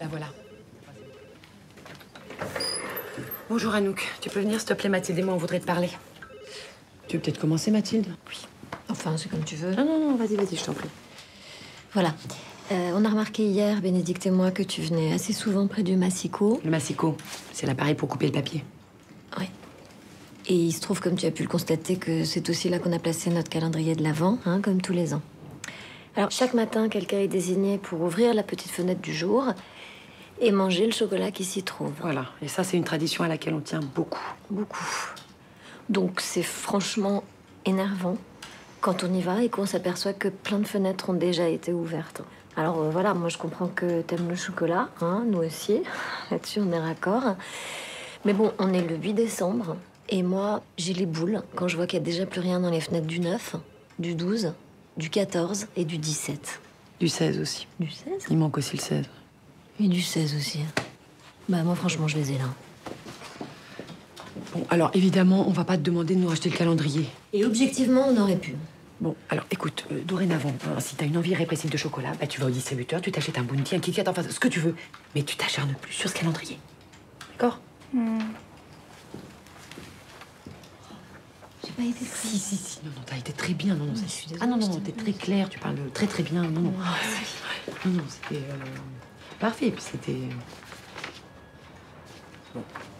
La voilà. Bonjour Anouk. Tu peux venir, s'il te plaît, Mathilde et moi, on voudrait te parler. Tu veux peut-être commencer, Mathilde? Oui. Enfin, c'est comme tu veux. Non, vas-y, je t'en prie. Voilà. On a remarqué hier, Bénédicte et moi, que tu venais assez souvent près du massicot. Le massicot, c'est l'appareil pour couper le papier. Oui. Et il se trouve, comme tu as pu le constater, que c'est aussi là qu'on a placé notre calendrier de l'Avent, hein, comme tous les ans. Alors, chaque matin, quelqu'un est désigné pour ouvrir la petite fenêtre du jour et manger le chocolat qui s'y trouve. Voilà. Et ça, c'est une tradition à laquelle on tient beaucoup. Beaucoup. Donc, c'est franchement énervant quand on y va et qu'on s'aperçoit que plein de fenêtres ont déjà été ouvertes. Alors voilà, moi je comprends que t'aimes le chocolat, hein, nous aussi. Là-dessus, on est raccord. Mais bon, on est le 8 décembre et moi, j'ai les boules quand je vois qu'il n'y a déjà plus rien dans les fenêtres du 9, du 12, du 14 et du 17. Du 16 aussi. Du 16 ? Il manque aussi le 16. Et du 16 aussi. Bah moi, franchement, je les ai là. Bon, alors évidemment, on va pas te demander de nous racheter le calendrier. Et objectivement, on aurait pu. Bon, alors écoute, dorénavant, si t'as une envie irrépressible de chocolat, bah tu vas au distributeur, tu t'achètes un Bounty, un Kit Kat, enfin ce que tu veux. Mais tu t'acharnes plus sur ce calendrier. D'accord? J'ai pas été Si. Non, t'as été très bien. Non, je suis désolée, Ah non, je t'es t'en très clair, tu parles très très bien. Non, c'était parfait, puis c'était... Bon.